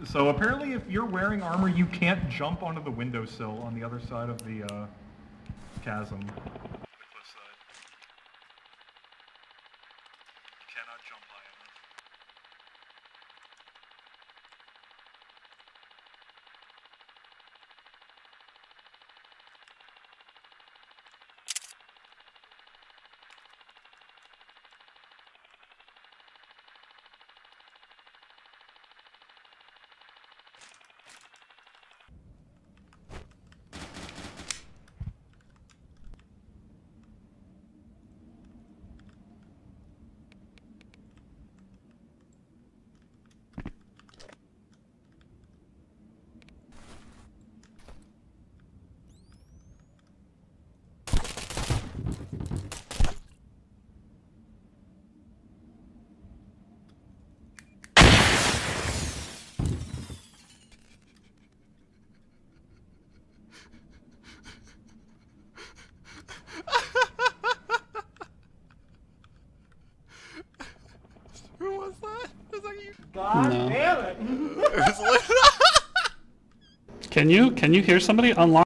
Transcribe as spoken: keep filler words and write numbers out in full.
So apparently if you're wearing armor, you can't jump onto the windowsill on the other side of the uh, chasm. The cliff side. You cannot jump high enough. Who was that? Was that you? God No. damn it! It was Can you can you hear somebody unlock?